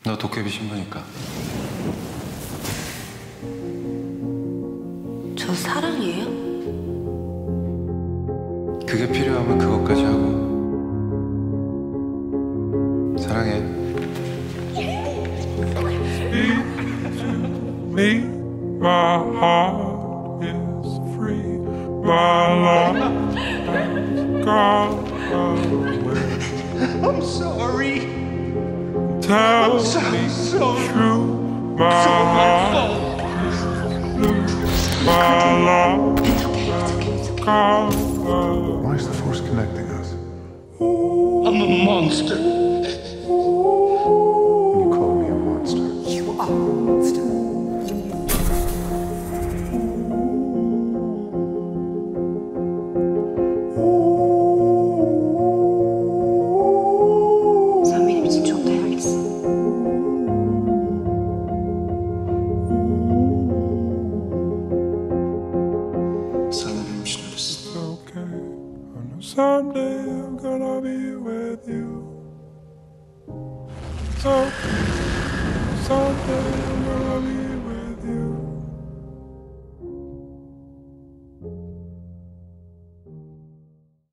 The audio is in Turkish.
너 도깨비 신부니까. 저 사랑이에요? 그게 필요하면 그것까지 하고. 사랑해. Me, my heart is free. My love has gone away. I'm sorry. Tell I'm me so true. My heart is blue. My love has gone away. Why is the Force connecting us? I'm a monster. You call me a monster. You are a monster. Sen benim için çok değerlisin. Sen de benim için öylesin. It's okay. I know someday I'm gonna be with you. It's okay. Someday I'm gonna be